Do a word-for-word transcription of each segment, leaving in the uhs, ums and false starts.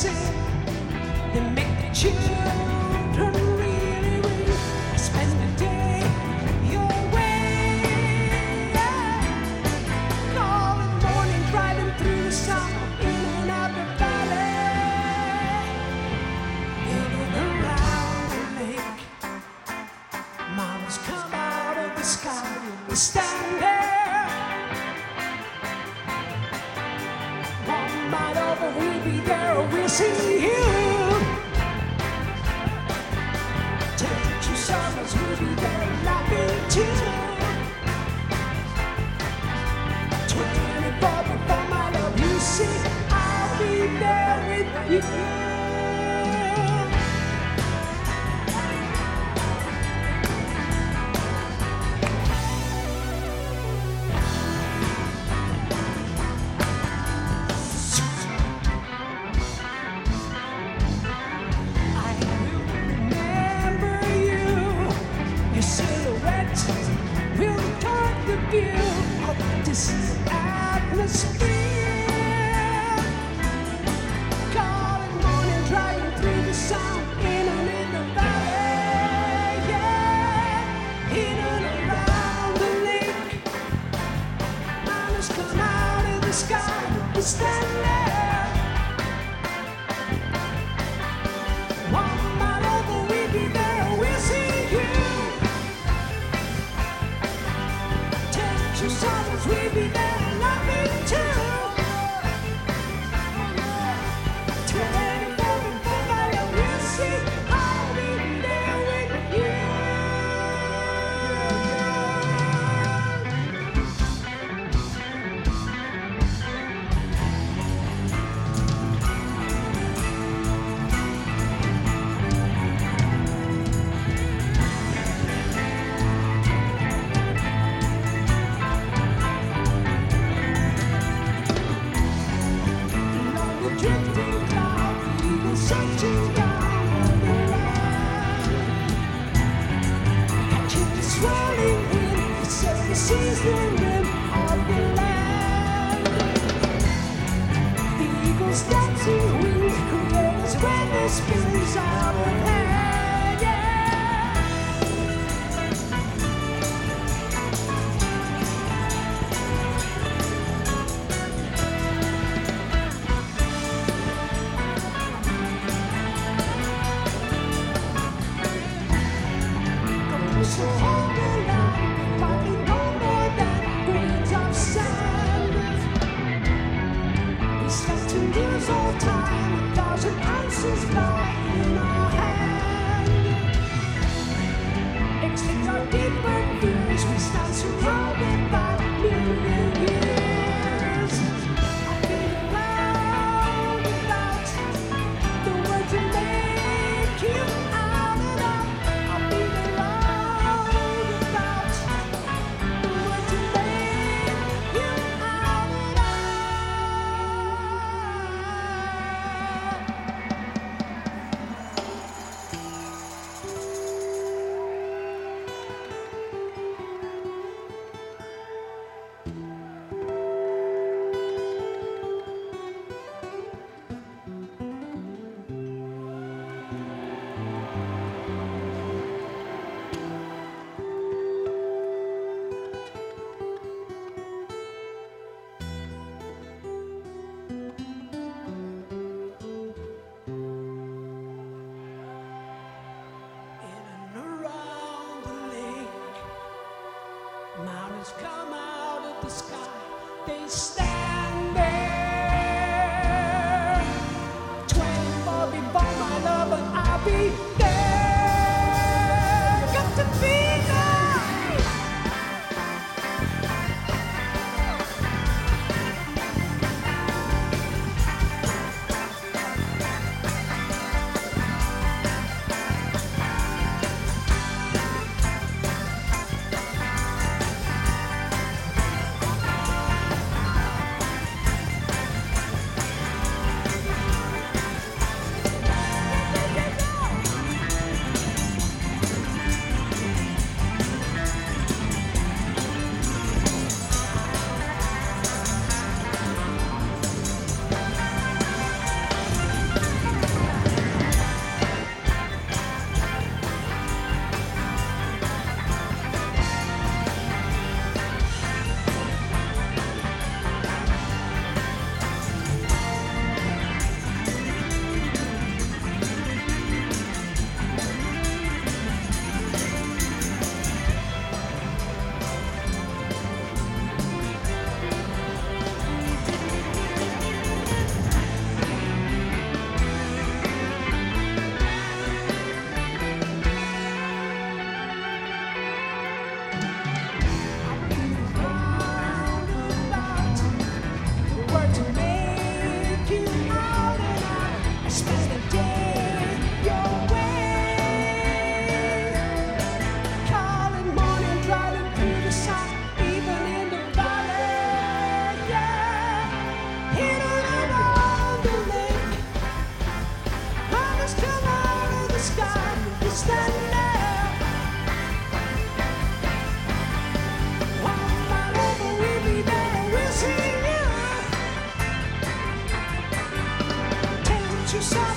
sing. They make the children really ring. I spend the day your way. Call in the morning, driving through the summer, in and out the valley, in and around the lake. Mamas come out of the sky when we stand there. One night over, we'll be there, we'll see you. Take you summers, we'll be there, laughing too. twenty-four before my love, you see, I'll be there with you. This atmosphere, calling morning, driving through the sun, in and in the valley, yeah, in and around the lake. Mountains come out of the sky, we stand there. One mile over, we'll be there, we'll see you. Take your summers, we'll be there. Spins out of hand, yeah. So hold the line, fighting no more than grains of sand. We start to lose all time, a thousand answers lie in our hand. Extinct our different views, we stand surrounded by a million years. I've been around without the words to make you out and out. I've been around without the words to make you out and out. Mountains come out of the sky, they stand there. twenty-four before my love, and I'll be there. Got to be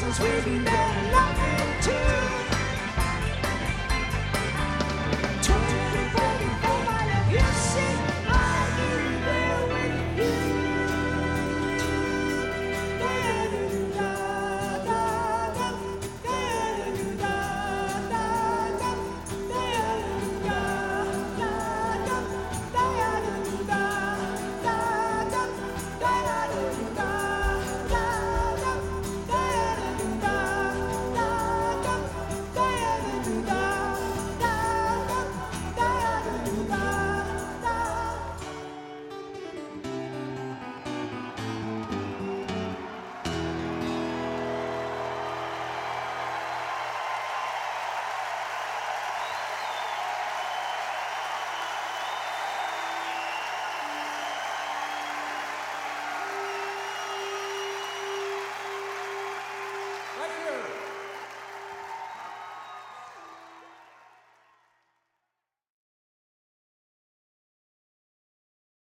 songs we've been loving too.